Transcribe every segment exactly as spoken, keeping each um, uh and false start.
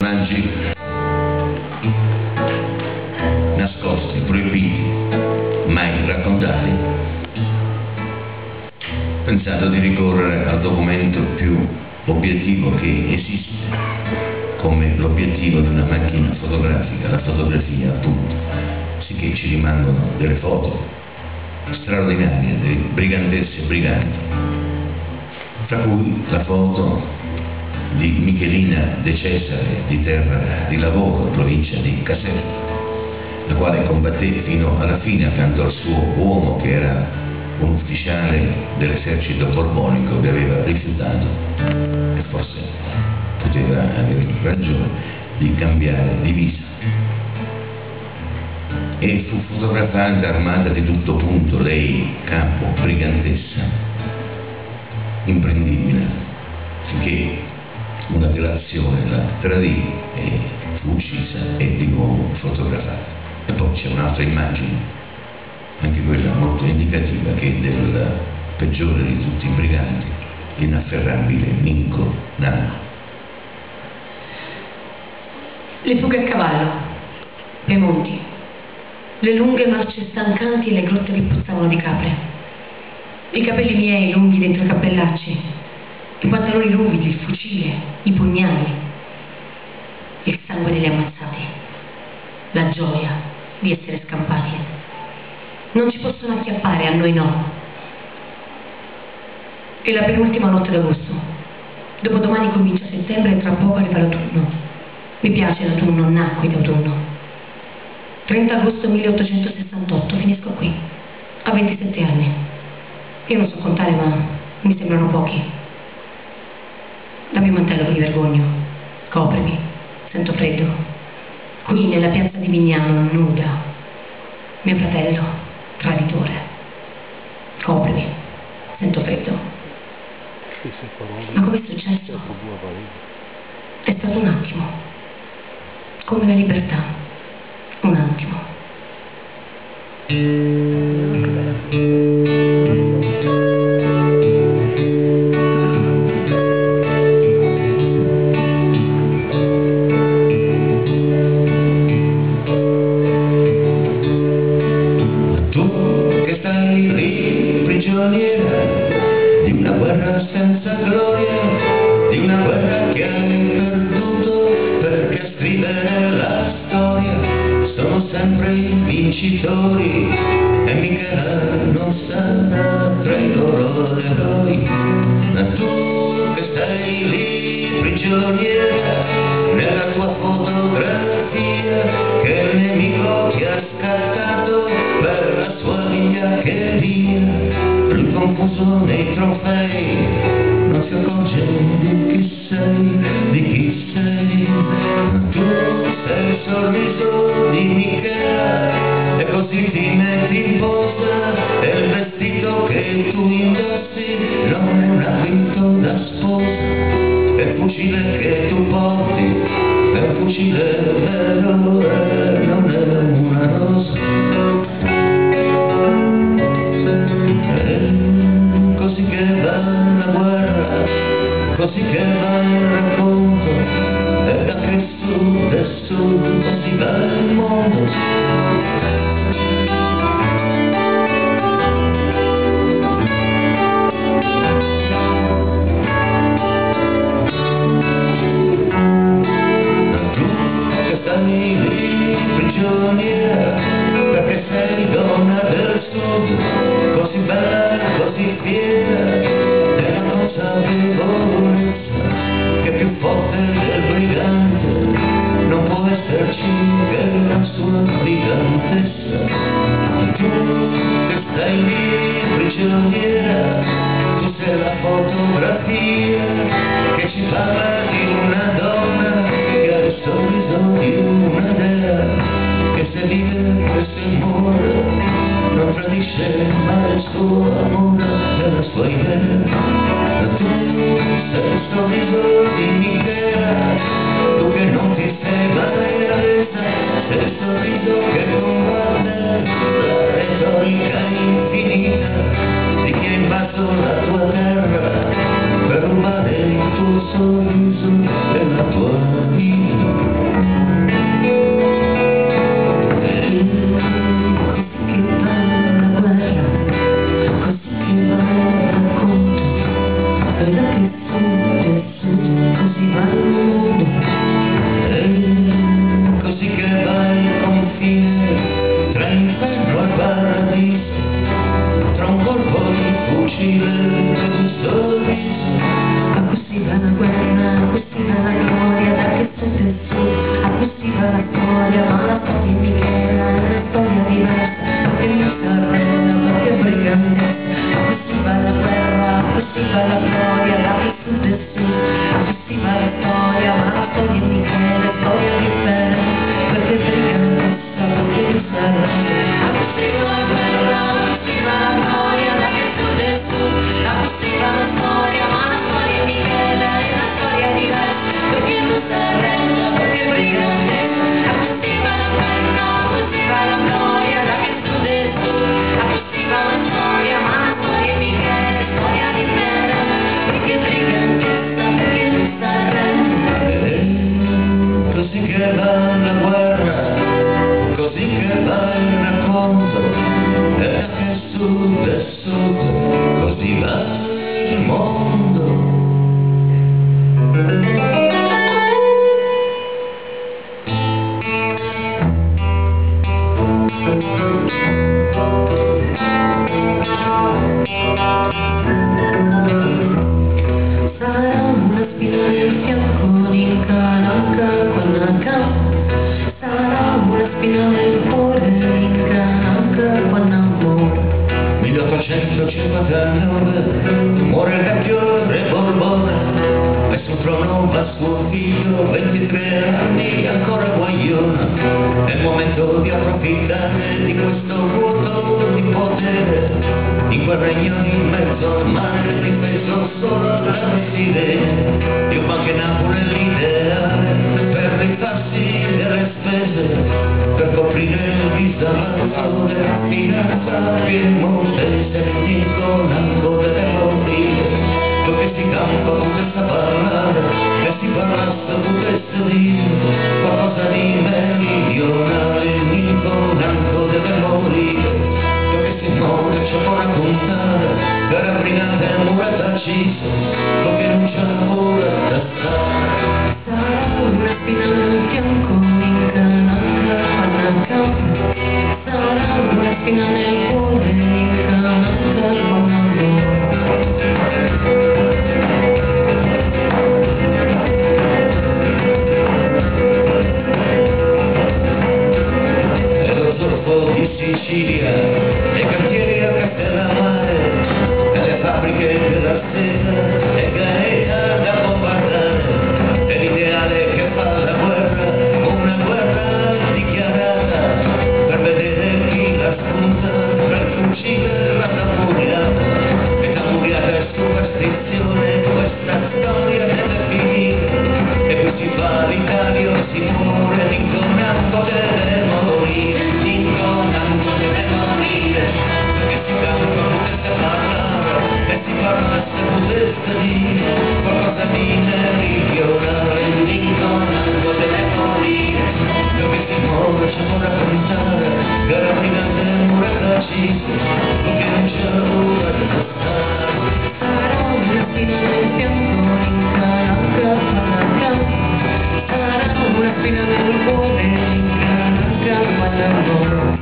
personaggi nascosti, proibiti, mai raccontati, pensato di ricorrere al documento più obiettivo che esiste, come l'obiettivo di una macchina fotografica, la fotografia appunto, sicché ci rimangono delle foto straordinarie di brigantesse e briganti, tra cui la foto di Michelina De Cesare di Terra di Lavoro, provincia di Caserta, la quale combatté fino alla fine accanto al suo uomo che era un ufficiale dell'esercito borbonico che aveva rifiutato, e forse poteva avere ragione, di cambiare divisa. E fu fotografata armata di tutto punto, lei capo, brigantessa, imprendibile, finché una delazione la tradì e fu uccisa e di nuovo fotografata. E poi c'è un'altra immagine, anche quella molto indicativa, che è del peggiore di tutti i briganti, l'inafferrabile Minco Nanno. Le fughe a cavallo, nei monti, le lunghe marce stancanti e le grotte che puzzavano di capre, i capelli miei lunghi dentro i cappellacci, i pantaloni ruvidi, il fucile, i pugnali, il sangue degli ammazzati, la gioia di essere scampati. Non ci possono acchiappare, a noi no. È la penultima notte d'agosto. Dopodomani comincia settembre e tra poco arriva l'autunno. Mi piace l'autunno, nacqui d'autunno. trenta agosto milleottocentosessantotto, finisco qui, a ventisette anni. Io non so contare, ma mi sembrano pochi. Dammi un mantello che mi vergogno, coprimi, sento freddo. Qui nella piazza di Vignano, nuda, mio fratello, traditore. Coprimi, sento freddo. Ma com'è successo? È stato un attimo, come la libertà, un attimo. Di una guerra senza gloria, di una guerra che hai perduto, perché a scrivere la storia sono sempre i vincitori, e mica non sarà tra i loro eroi. Ma tu che stai lì prigioniera nella tua fotografia, che il nemico ti ha scattato per la sua vigliaccheria, confuso nei trofei, non si accorge di chi sei, di chi sei. Tu sei il sorriso di Michela, e così ti metti in posa, e il vestito che tu indossi non è un abito da sposa, e il fucile che tu porti è un fucile vero e non è una rosa. Così che va la guerra, così che va il racconto, e da che sud e sud così va il mondo. Ma tu che stai lì prigioniera, perché sei donna del sud, così bella, così piena della consapevolezza che più forte del brigante non può esserci che la sua brigantessa. Tu che stai lì prigioniera, tu sei la fotografia che ci parla di una donna che ha il sorriso di una dea, che se vive e se muore non tradisce mai il suo amore e la sua idea. Tu sei il sorriso di Michela, tu che non ti sei mai resa, sei il sorriso che combatte così che va la guerra, così che va il racconto, e anche sud e sud, così va il mondo. milleottocentocinquantanove muore il vecchio re Borbone e sul trono va suo figlio, ventitré anni ancora guaglione. È il momento di approfittare di questo vuoto di potere in quel regno in mezzo al mare, difeso solo dalla idee di un banco Napoli, l'ideale per rifarsi delle spese, per coprire il disavanzo della finanza piemontese. Con ancora delle morire, dove si campa potesse parlare e si parlasse potesse dire qualcosa di meridionale. Con ancora delle morire, dove si muore ci può raccontare per brigante e murata cisa, dove non c'è ora da stare. Sarà una spina nel fianco in cananga quando campo, sarà una spina nel cuore in cananga quando Sicilia, le cantieri a Castellammare, e le fabbriche della seta, e Gaeta da bombardare, è l'ideale che fa la guerra, una guerra dichiarata, per vedere chi la spunta, per fucile la tamburiata, e tamburiata è superstizione, questa storia deve finire, e qui si fa l'Italia, si muore, l'inconnato deve morire. Qualcosa di meridionale, l'inconnato delle morire, dove si muove ci può raccontare, gara brigante murata cisa, che non c'è ora da stare. sarà una spina nel fianco in cananga quando campo, sarà una spina nel cuore in cananga quando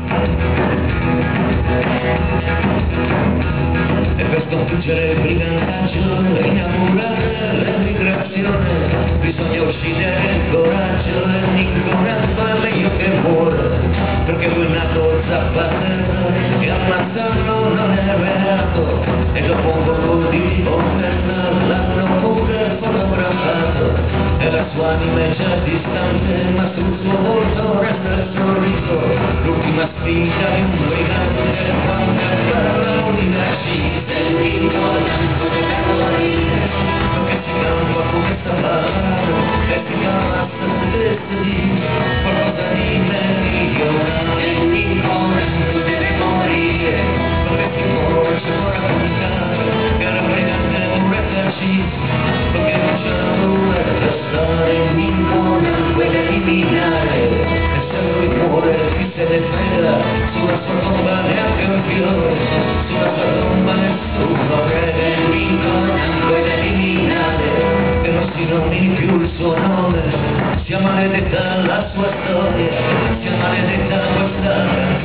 E per sconfiggere il brigantaggio e inaugurare l'emigrazione bisogna uccidere il coraggio e l'incoraggio è meglio che muore, perché poi è nato Zapatero e ammazzarlo non è reato, e dopo un poco di offerta l'hanno pure fotografato e la sua anima è già distante, ma sul suo volto resta il sorriso, l'ultima spinta di un brigante quando parla un'inascita. L'inconnato deve morire, perché si campa come sta parlando e si ammazza potesse dire qualcosa di meridionale. L'inconnato deve morire, perché si muore ci può raccontare che era pregante murata cisa, perché non c'è ora da stare. L'inconnato deve eliminare, e se lui muore chi se ne frega, sulla sua tomba neanche un fiore, sulla sua tomba nessuno vorrebbe. L'inconnato deve eliminare, che non si nomini più il suo nome, sia maledetta la sua storia, sia maledetta questa